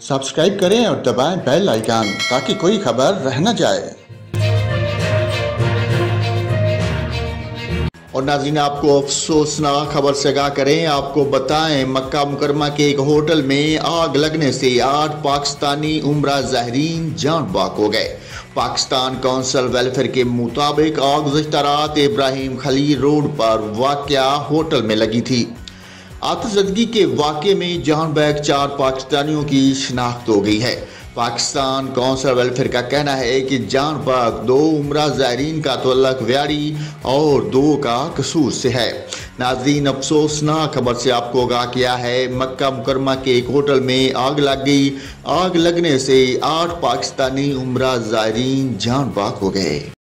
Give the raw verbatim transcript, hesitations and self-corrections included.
Subscribe करें और दबाएं बेल आइकन ताकि कोई खबर रह न जाए। और नाज़रीन, आपको अफसोसनाक खबर से आगाह करें, आपको बताएं मक्का मुकरमा के एक होटल में आग लगने से आठ पाकिस्तानी उम्रा ज़ाहिरीन जान बाक हो गए। पाकिस्तान काउंसिल वेलफेयर के मुताबिक आग गुज़श्ता रात इब्राहिम खलील रोड पर वाक़या होटल में लगी थी। आतिशज़दगी के वाक़े में जान बहक चार पाकिस्तानियों की शिनाख्त हो गई है। पाकिस्तान काउंसिल वेलफेयर का कहना है कि जान बहक दो उम्रा ज़ायरीन का तअल्लुक व्यारी और दो का कसूर से है। नाज़रीन, अफसोसनाक खबर से आपको आगाह किया है, मक्का मुकरमा के एक होटल में आग लग गई। आग लगने से आठ पाकिस्तानी उम्रा ज़ायरीन जान बहक हो गए।